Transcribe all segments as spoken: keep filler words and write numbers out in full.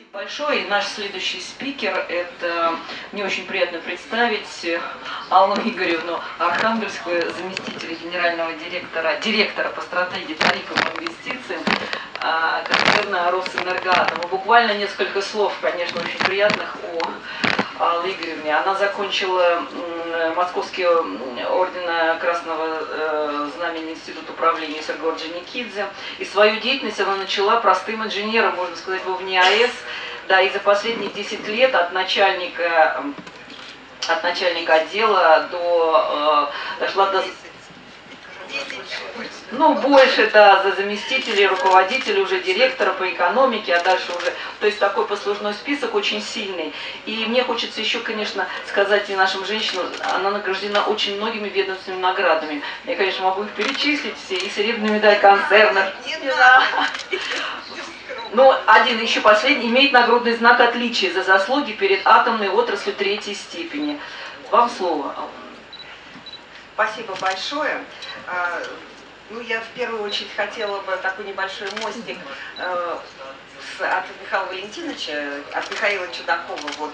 Большой. И наш следующий спикер, это мне очень приятно представить Аллу Игоревну Архангельскую, заместителя генерального директора, директора по стратегии тарифов и инвестициям концерна Росэнергоатом. Буквально несколько слов, конечно, очень приятных о Алле Игоревне. Она закончила Московский орден Красного Знамени Институт управления Солженикидзе. И свою деятельность она начала простым инженером, можно сказать, в ВНИАЭС. Да, и за последние десять лет от начальника, от начальника отдела до, э, дошла до... Ну, больше, да, за заместителей, руководителей, уже директора по экономике, а дальше уже... То есть такой послужной список очень сильный. И мне хочется еще, конечно, сказать и нашим женщинам, она награждена очень многими ведомственными наградами. Я, конечно, могу их перечислить все, и серебряную медаль концерна. Ну, один, еще последний, имеет нагрудный знак отличия за заслуги перед атомной отраслью третьей степени. Вам слово. Спасибо большое. Ну, я в первую очередь хотела бы такой небольшой мостик от Михаила Валентиновича, от Михаила Чудакова, вот,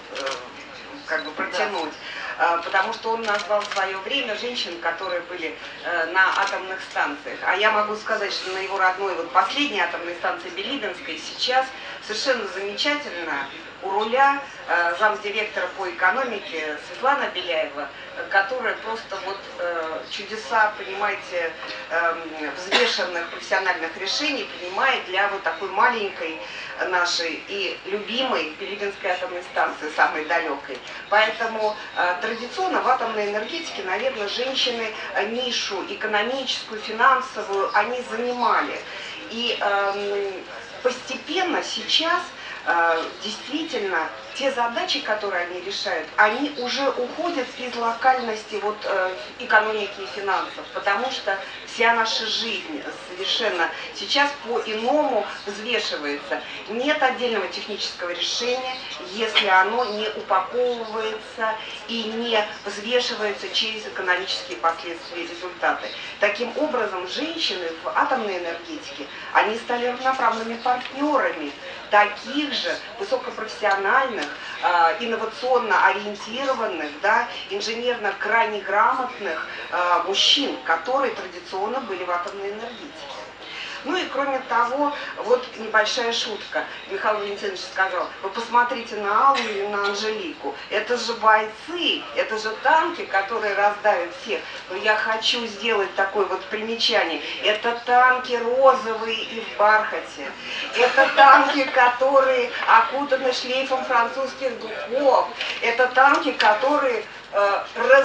как бы протянуть. Потому что он назвал в свое время женщин, которые были на атомных станциях. А я могу сказать, что на его родной, вот последней атомной станции Билибинской сейчас совершенно замечательно у руля э, замдиректора по экономике Светлана Беляева, которая просто вот э, чудеса, понимаете, э, взвешенных профессиональных решений принимает для вот такой маленькой нашей и любимой Билибинской атомной станции, самой далекой. Поэтому э, традиционно в атомной энергетике, наверное, женщины э, нишу экономическую, финансовую, они занимали. И э, постепенно сейчас действительно, те задачи, которые они решают, они уже уходят из локальности вот, э, экономики и финансов, потому что вся наша жизнь совершенно сейчас по-иному взвешивается. Нет отдельного технического решения, если оно не упаковывается и не взвешивается через экономические последствия и результаты. Таким образом, женщины в атомной энергетике, они стали равноправными партнерами таких же высокопрофессиональных, э, инновационно ориентированных, да, инженерно крайне грамотных э, мужчин, которые традиционно были в атомной энергетике. Ну и кроме того, вот небольшая шутка. Михаил Валентинович сказал, вы посмотрите на Аллу или на Анжелику. Это же бойцы, это же танки, которые раздавят всех. Но я хочу сделать такое вот примечание. Это танки розовые и в бархате. Это танки, которые окутаны шлейфом французских духов. Это танки, которые э,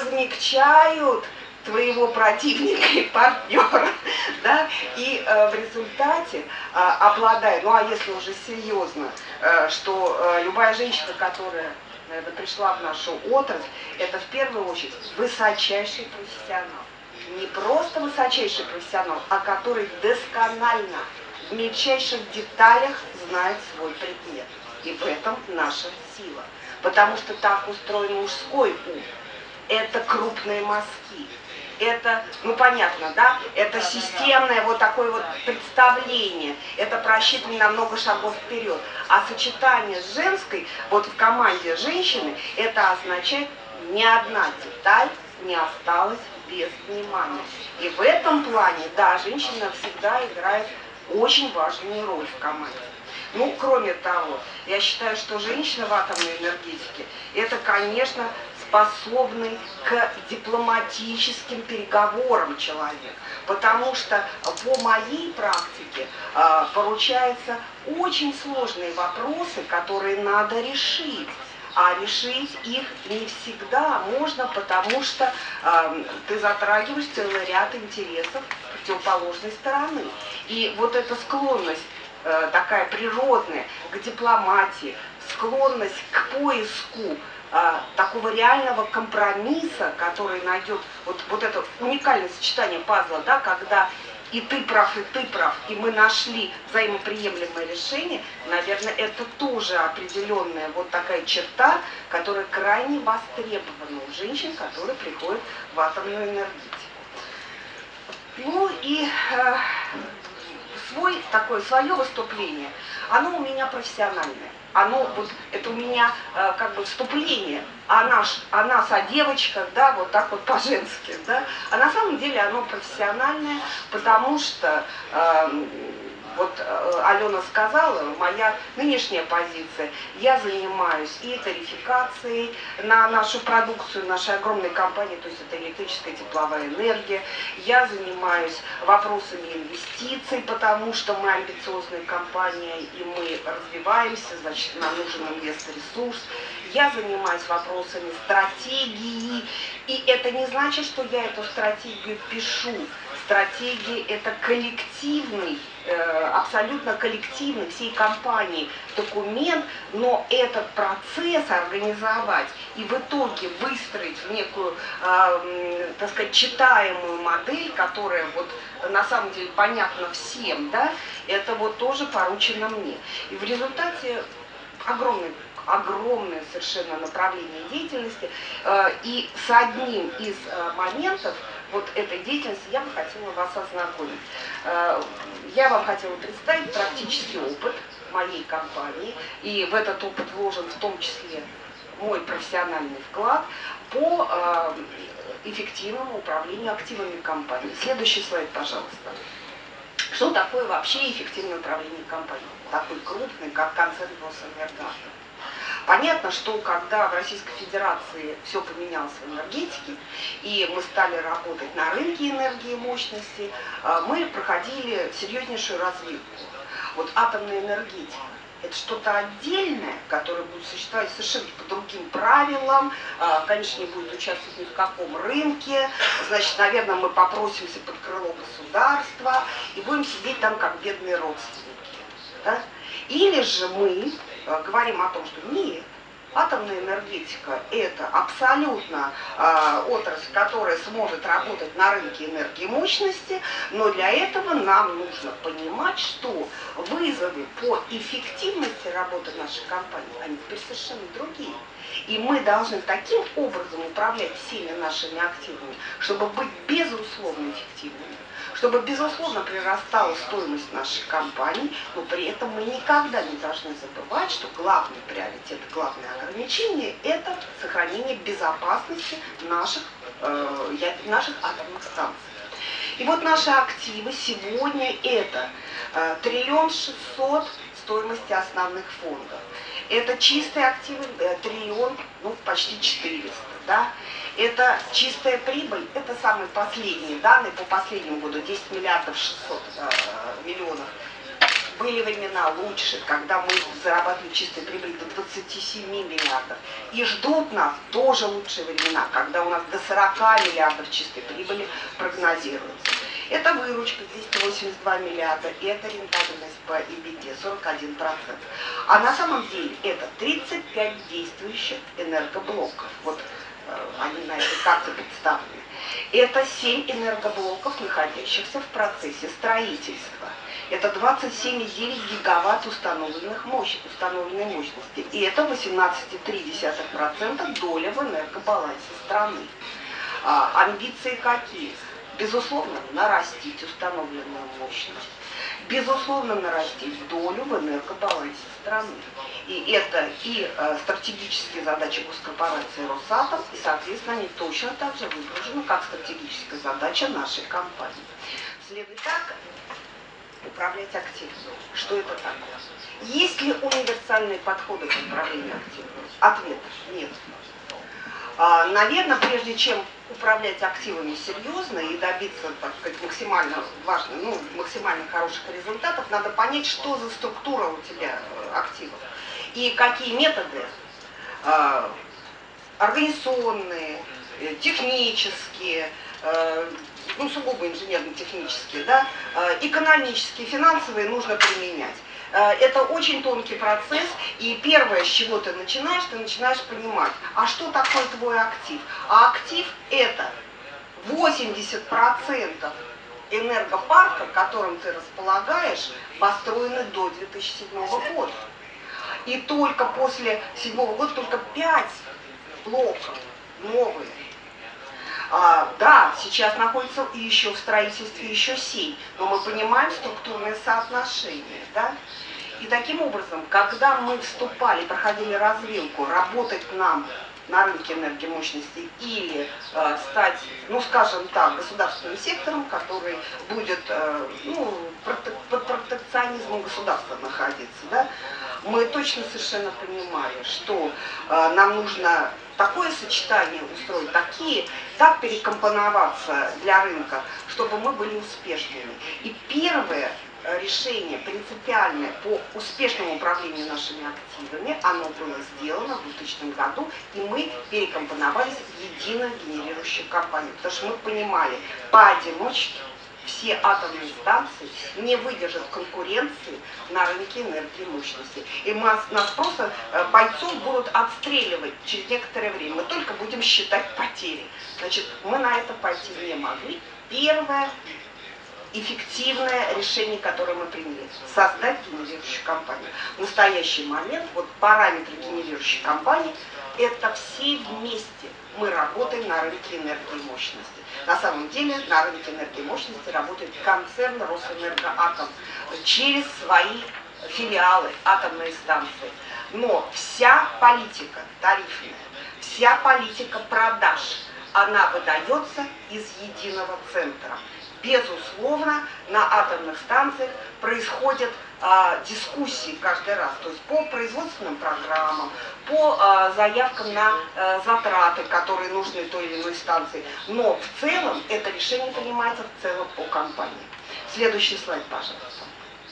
размягчают твоего противника и партнера, да, и э, в результате, э, обладая, ну а если уже серьезно, э, что э, любая женщина, которая, наверное, пришла в нашу отрасль, это в первую очередь высочайший профессионал. Не просто высочайший профессионал, а который досконально, в мельчайших деталях знает свой предмет. И в этом наша сила. Потому что так устроен мужской ум. Это крупные мазки. Это, ну понятно, да, это системное вот такое вот представление, это просчитывание на много шагов вперед. А сочетание с женской, вот в команде женщины, это означает, ни одна деталь не осталась без внимания. И в этом плане, да, женщина всегда играет очень важную роль в команде. Ну, кроме того, я считаю, что женщина в атомной энергетике, это, конечно, способный к дипломатическим переговорам человек. Потому что по моей практике э, поручаются очень сложные вопросы, которые надо решить. А решить их не всегда можно, потому что э, ты затрагиваешь целый ряд интересов противоположной стороны. И вот эта склонность э, такая природная к дипломатии, склонность к поиску такого реального компромисса, который найдет вот, вот это уникальное сочетание пазла, да, когда и ты прав, и ты прав, и мы нашли взаимоприемлемое решение, наверное, это тоже определенная вот такая черта, которая крайне востребована у женщин, которые приходят в атомную энергетику. Ну и э, свой, такое свое выступление, оно у меня профессиональное. Оно, вот, это у меня э, как бы вступление о, наш, о нас, о девочках, да, вот так вот по-женски, да. А на самом деле оно профессиональное, потому что, э, вот э, Алена сказала, моя нынешняя позиция, я занимаюсь и тарификацией на нашу продукцию, нашей огромной компании, то есть это электрическая тепловая энергия, я занимаюсь вопросами инвестиций, потому что мы амбициозная компания, и мы развиваемся, значит, нам нужен инвестор-ресурс. Я занимаюсь вопросами стратегии, и это не значит, что я эту стратегию пишу. Стратегия – это коллективный, абсолютно коллективный всей компании документ, но этот процесс организовать и в итоге выстроить в некую, э, так сказать, читаемую модель, которая вот на самом деле понятна всем, да, это вот тоже поручено мне. И в результате огромный огромное совершенно направление деятельности, э, и с одним из э, моментов вот этой деятельности я бы хотела вас ознакомить. Э, я вам хотела представить практический опыт моей компании, и в этот опыт вложен в том числе мой профессиональный вклад по э, эффективному управлению активами компании. Следующий слайд, пожалуйста. Что такое вообще эффективное управление компанией? Такой крупный, как концерн Росэнергоатом. Понятно, что когда в Российской Федерации все поменялось в энергетике, и мы стали работать на рынке энергии и мощности, мы проходили серьезнейшую развитку. Вот атомная энергетика – это что-то отдельное, которое будет существовать совершенно по другим правилам, конечно, не будет участвовать ни в каком рынке, значит, наверное, мы попросимся под крыло государства и будем сидеть там как бедные родственники. Да? Или же мы говорим о том, что нет, атомная энергетика – это абсолютно э, отрасль, которая сможет работать на рынке энергии мощности, но для этого нам нужно понимать, что вызовы по эффективности работы нашей компании, они теперь совершенно другие. И мы должны таким образом управлять всеми нашими активами, чтобы быть безусловно эффективными, чтобы безусловно прирастала стоимость нашей компании, но при этом мы никогда не должны забывать, что главный приоритет, главное ограничение – это сохранение безопасности наших, э, наших атомных станций. И вот наши активы сегодня – это э, триллион шестьсот стоимости основных фондов. Это чистые активы, э, триллион, ну почти четыреста, да. Это чистая прибыль, это самые последние данные по последнему году, десять миллиардов шестьсот миллионов. Были времена лучше, когда мы зарабатывали чистой прибыль до двадцати семи миллиардов. И ждут нас тоже лучшие времена, когда у нас до сорока миллиардов чистой прибыли прогнозируется. Это выручка двести восемьдесят два миллиарда, и это рентабельность по и би ти сорок один процент. А на самом деле это тридцать пять действующих энергоблоков. Вот они на этой карте представлены. Это семь энергоблоков, находящихся в процессе строительства. Это двадцать семь целых девять десятых гигаватт установленных мощ... установленной мощности. И это восемнадцать целых три десятых процента доля в энергобалансе страны. А, амбиции какие? Безусловно, нарастить установленную мощность. Безусловно, нарастить долю в энергобалансе страны. И это и э, стратегические задачи госкорпорации Росатом, и, соответственно, они точно так же выгружены, как стратегическая задача нашей компании. Следует так управлять активами. Что это такое? Есть ли универсальные подходы к управлению активами? Ответ – нет. А, наверное, прежде чем управлять активами серьезно и добиться, так сказать, максимально важных, ну, максимально хороших результатов, надо понять, что за структура у тебя активов и какие методы э, организационные, технические, э, ну, сугубо инженерно-технические, да, э, экономические, финансовые нужно применять. Это очень тонкий процесс, и первое, с чего ты начинаешь, ты начинаешь понимать, а что такое твой актив? А актив – это восемьдесят процентов энергопарка, которым ты располагаешь, построены до две тысячи седьмого года. И только после седьмого года только пять блоков новые. А, да, сейчас находится и еще в строительстве еще семь, но мы понимаем структурные соотношения, да? И таким образом, когда мы вступали, проходили развилку, работать нам на рынке энергомощности или э, стать, ну скажем так, государственным сектором, который будет э, ну, под протекционизмом государства находиться, да, мы точно совершенно понимали, что э, нам нужно такое сочетание устроить, такие, так перекомпоноваться для рынка, чтобы мы были успешными. И первое решение принципиальное по успешному управлению нашими активами, оно было сделано в двухтысячном году, и мы перекомпоновались в единую генерирующую компанию, потому что мы понимали, поодиночке все атомные станции не выдержат конкуренции на рынке энергии и мощности. И мы, нас просто бойцов будут отстреливать через некоторое время. Мы только будем считать потери. Значит, мы на это пойти не могли. Первое эффективное решение, которое мы приняли – создать генерирующую компанию. В настоящий момент вот параметры генерирующей компании – это все вместе мы работаем на рынке энергии и мощности. На самом деле на рынке энергии и мощности работает концерн Росэнергоатом через свои филиалы атомной станции. Но вся политика тарифная, вся политика продаж, она выдается из единого центра. Безусловно, на атомных станциях происходят а, дискуссии каждый раз, то есть по производственным программам, по а, заявкам на а, затраты, которые нужны той или иной станции. Но в целом это решение принимается в целом по компании. Следующий слайд, пожалуйста.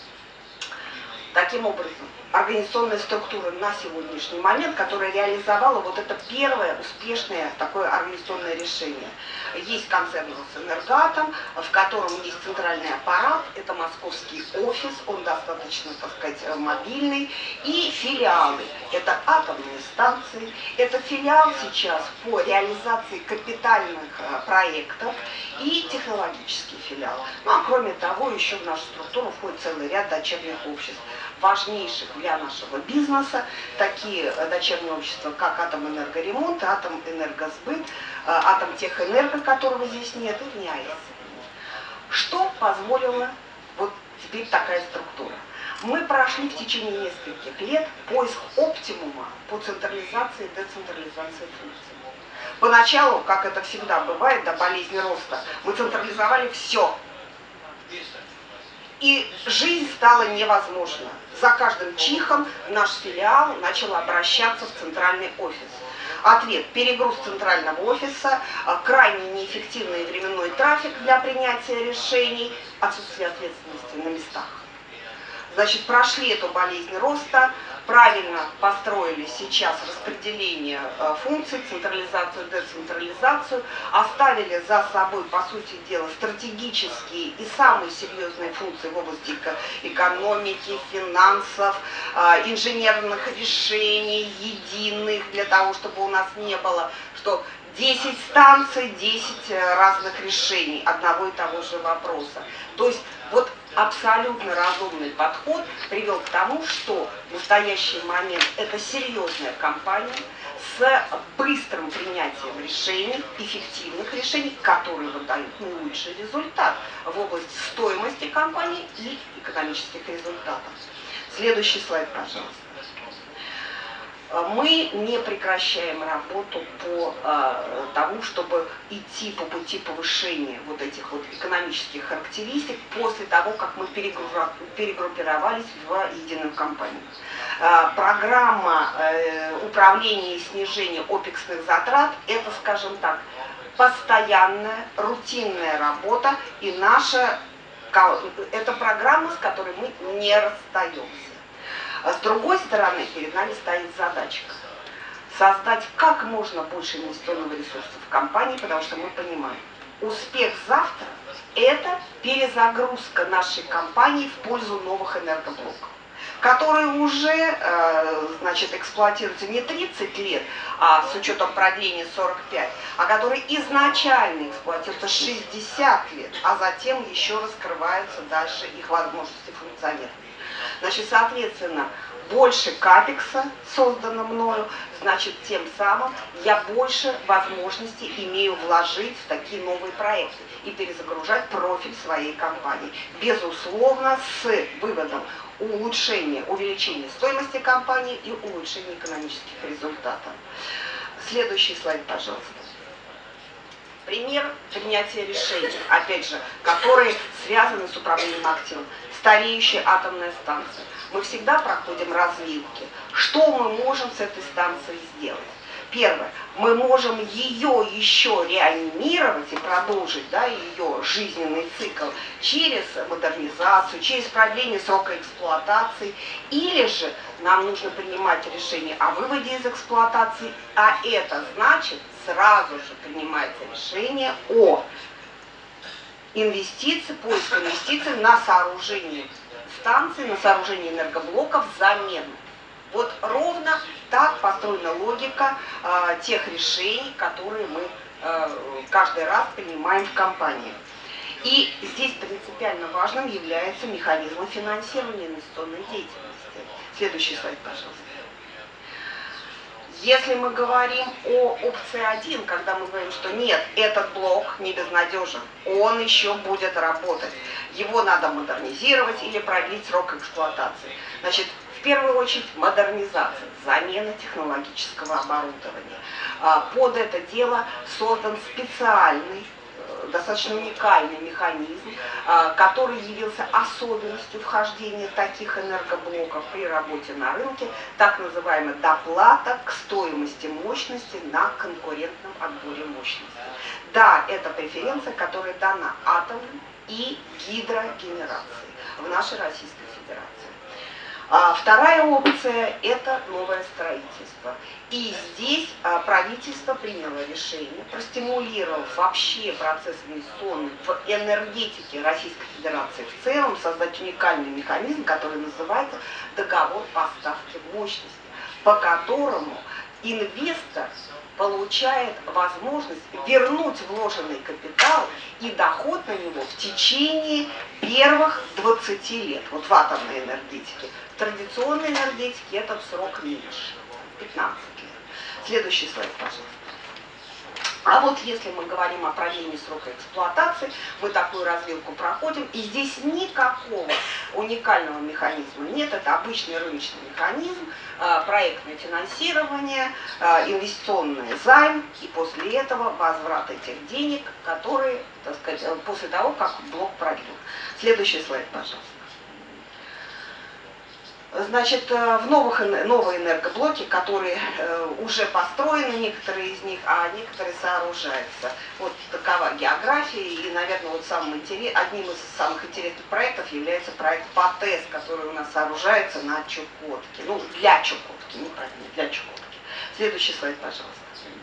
Таким образом, организационная структура на сегодняшний момент, которая реализовала вот это первое успешное такое организационное решение. Есть концерн Росэнергоатом, в котором есть центральный аппарат, это московский офис, он достаточно, так сказать, мобильный, и филиалы, это атомные станции, это филиал сейчас по реализации капитальных проектов и технологический филиал. Ну а кроме того, еще в нашу структуру входит целый ряд дочерних обществ, важнейших для нашего бизнеса, такие дочерние общества, как Атомэнергоремонт, Атомэнергосбыт, Атомтехэнерго, которого здесь нет, и ВНИАЭС. Что позволило вот теперь такая структура? Мы прошли в течение нескольких лет поиск оптимума по централизации и децентрализации функций. Поначалу, как это всегда бывает, до болезни роста, мы централизовали все. И жизнь стала невозможна. За каждым чихом наш филиал начал обращаться в центральный офис. Ответ – перегруз центрального офиса, крайне неэффективный временной трафик для принятия решений, отсутствие ответственности на местах. Значит, прошли эту болезнь роста, правильно построили сейчас распределение функций, централизацию, децентрализацию, оставили за собой, по сути дела, стратегические и самые серьезные функции в области экономики, финансов, инженерных решений, единых, для того, чтобы у нас не было, что десять станций, десять разных решений одного и того же вопроса. То есть вот абсолютно разумный подход привел к тому, что в настоящий момент это серьезная компания с быстрым принятием решений, эффективных решений, которые выдают наилучший результат в области стоимости компании и экономических результатов. Следующий слайд, пожалуйста. Мы не прекращаем работу по а, тому, чтобы идти по пути повышения вот этих вот экономических характеристик после того, как мы перегруппировались в единую компанию. А, программа а, управления и снижения опексных затрат – это, скажем так, постоянная, рутинная работа, и наша, это программа, с которой мы не расстаемся. А с другой стороны, перед нами стоит задачка создать как можно больше инвестиционного ресурса в компании, потому что мы понимаем, успех завтра – это перезагрузка нашей компании в пользу новых энергоблоков, которые уже э, значит, эксплуатируются не тридцать лет, а с учетом продления сорок пять, а которые изначально эксплуатируются шестьдесят лет, а затем еще раскрываются дальше их возможности функционирования. Значит, соответственно, больше капекса создано мною, значит, тем самым я больше возможностей имею вложить в такие новые проекты и перезагружать профиль своей компании. Безусловно, с выводом улучшения, увеличения стоимости компании и улучшения экономических результатов. Следующий слайд, пожалуйста. Пример принятия решений, опять же, которые связаны с управлением активом. Стареющая атомная станция. Мы всегда проходим развилки. Что мы можем с этой станцией сделать? Первое. Мы можем ее еще реанимировать и продолжить, да, ее жизненный цикл через модернизацию, через продление срока эксплуатации. Или же нам нужно принимать решение о выводе из эксплуатации, а это значит, сразу же принимается решение о инвестиции, поиск инвестиций на сооружение станций, на сооружение энергоблоков замену. Вот ровно так построена логика э, тех решений, которые мы э, каждый раз принимаем в компании. И здесь принципиально важным является механизм финансирования инвестиционной деятельности. Следующий слайд, пожалуйста. Если мы говорим о опции один, когда мы говорим, что нет, этот блок не безнадежен, он еще будет работать, его надо модернизировать или продлить срок эксплуатации. Значит, в первую очередь модернизация, замена технологического оборудования. Под это дело создан специальный, достаточно уникальный механизм, который явился особенностью вхождения таких энергоблоков при работе на рынке, так называемая доплата к стоимости мощности на конкурентном отборе мощности. Да, это преференция, которая дана атомным и гидрогенерации в нашей Российской Федерации. А вторая опция – это новое строительство. И здесь а, правительство приняло решение, простимулировав вообще процесс инвестиционный в энергетике Российской Федерации в целом, создать уникальный механизм, который называется договор поставки мощности, по которому инвестор получает возможность вернуть вложенный капитал и доход на него в течение первых двадцати лет. Вот в атомной энергетике. В традиционной энергетике этот срок меньше, пятнадцать лет. Следующий слайд, пожалуйста. А вот если мы говорим о продлении срока эксплуатации, мы такую развилку проходим, и здесь никакого уникального механизма нет. Это обычный рыночный механизм, проектное финансирование, инвестиционный займ, и после этого возврат этих денег, которые, так сказать, после того, как блок продлен. Следующий слайд, пожалуйста. Значит, в новых, новые энергоблоки, которые уже построены, некоторые из них, а некоторые сооружаются. Вот такова география, и, наверное, вот самым интерес, одним из самых интересных проектов является проект ПАТЭС, который у нас сооружается на Чукотке. Ну, для Чукотки, неправильно, для Чукотки. Следующий слайд, пожалуйста.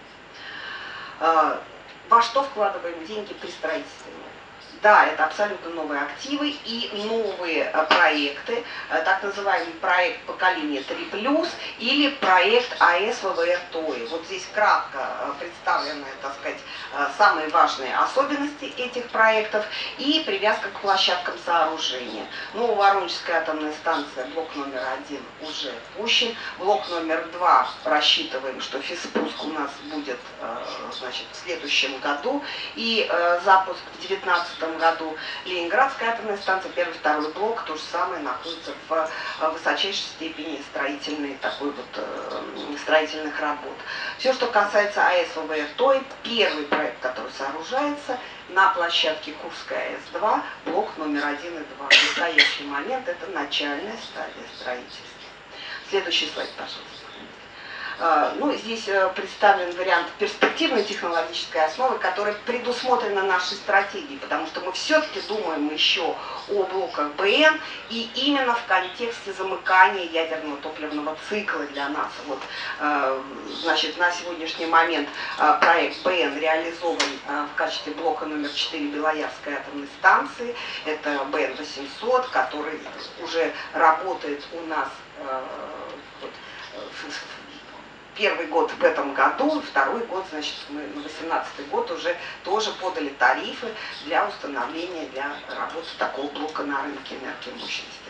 Во что вкладываем деньги при строительстве? Да, это абсолютно новые активы и новые проекты, так называемый проект поколения три плюс или проект АЭС ВВР ТОИ. Вот здесь кратко представлены, так сказать, самые важные особенности этих проектов и привязка к площадкам сооружения. Ну, Воронежская атомная станция, блок номер один уже пущен, блок номер два рассчитываем, что физпуск у нас будет, значит, в следующем году, и запуск в две тысячи девятнадцатом году. Ленинградская атомная станция, первый, второй блок, то же самое, находится в высочайшей степени строительной, такой вот, строительных работ. Все, что касается АЭС ВВР ТОИ, первый проект, который сооружается на площадке Курской АЭС два, блок номер один и два. В настоящий момент это начальная стадия строительства. Следующий слайд, пожалуйста. Ну, здесь представлен вариант перспективной технологической основы, которая предусмотрена нашей стратегией, потому что мы все-таки думаем еще о блоках БН, и именно в контексте замыкания ядерного топливного цикла для нас. Вот, значит, на сегодняшний момент проект БН реализован в качестве блока номер четыре Белоярской атомной станции. Это БН восемьсот, который уже работает у нас вот, в первый год в этом году, второй год, значит, мы на восемнадцатый год уже тоже подали тарифы для установления, для работы такого блока на рынке энергии мощности.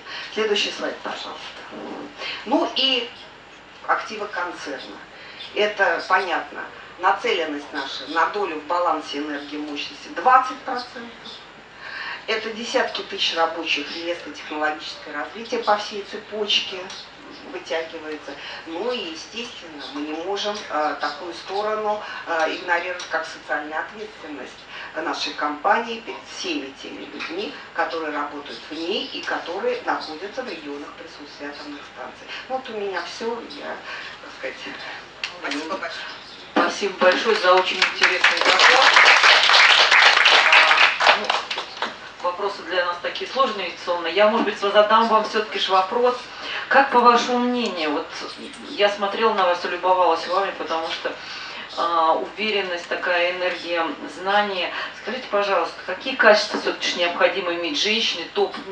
Следующий слайд, пожалуйста. Ну и активы концерна. Это понятно. Нацеленность наша на долю в балансе энергии мощности двадцать процентов. Это десятки тысяч рабочих мест и технологическое развитие по всей цепочке вытягивается. Ну и, естественно, мы не можем э, такую сторону э, игнорировать, как социальная ответственность нашей компании перед всеми теми людьми, которые работают в ней и которые находятся в регионах присутствия атомных станций. Ну, вот у меня все. Я, так сказать, спасибо большое. Спасибо большое за очень интересный доклад. Вопросы для нас такие сложные, инвестиционные. Я, может быть, задам вам все-таки же вопрос. Как, по вашему мнению, вот я смотрела на вас и любовалась вами, потому что э, уверенность, такая энергия, знания. Скажите, пожалуйста, какие качества все-таки необходимо иметь женщине,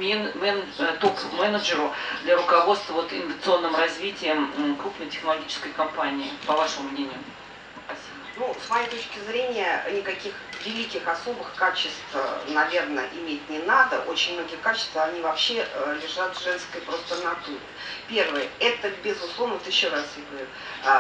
топ-менеджеру для руководства вот, инновационным развитием крупной технологической компании, по вашему мнению? Спасибо. Ну, с моей точки зрения, никаких великих особых качеств, наверное, иметь не надо. Очень многие качества, они вообще лежат в женской просто натуре. Первое, это, безусловно, вот еще раз я говорю,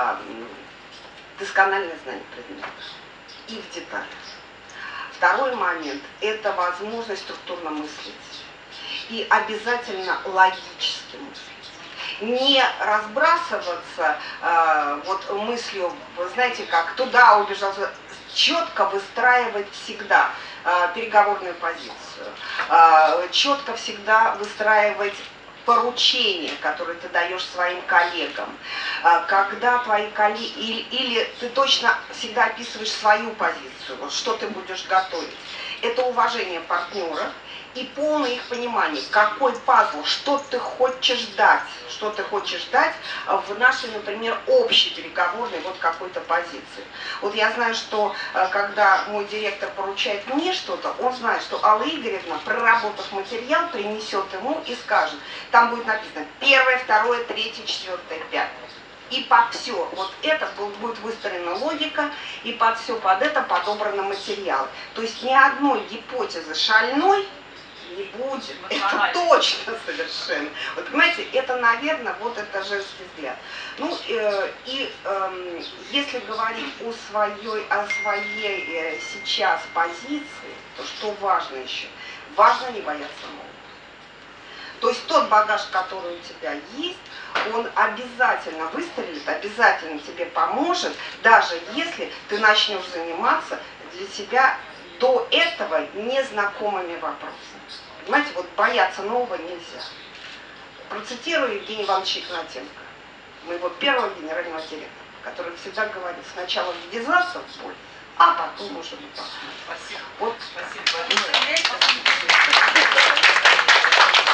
доскональное знание предмета и в деталях. Второй момент, это возможность структурно мыслить и обязательно логически мыслить. Не разбрасываться э, вот мыслью, вы знаете, как туда убежал, четко выстраивать всегда э, переговорную позицию, э, четко всегда выстраивать поручения, которые ты даешь своим коллегам, э, когда твои коллеги, или, или ты точно всегда описываешь свою позицию, вот что ты будешь готовить. Это уважение партнеров и полное их понимание, какой пазл, что ты хочешь дать, что ты хочешь дать в нашей, например, общей переговорной вот какой-то позиции. Вот я знаю, что когда мой директор поручает мне что-то, он знает, что Алла Игоревна, проработав материал, принесет ему и скажет, там будет написано первое, второе, третье, четвертое, пятое. И под все вот это будет выстроена логика, и под все под это подобраны материалы. То есть ни одной гипотезы шальной не будет. Это точно совершенно. Вот понимаете, это, наверное, вот это женский взгляд. Ну э, и э, если говорить о своей, о своей э, сейчас позиции, то что важно еще? Важно не бояться нового. То есть тот багаж, который у тебя есть, он обязательно выстрелит, обязательно тебе поможет, даже если ты начнешь заниматься для себя до этого незнакомыми вопросами. Понимаете, вот бояться нового нельзя. Процитирую Евгения Ивановича Игнатенко, моего первого генерального директора, который всегда говорит, сначала ввязаться в боль, а потом уже не посмотреть. Спасибо. Вот. Спасибо.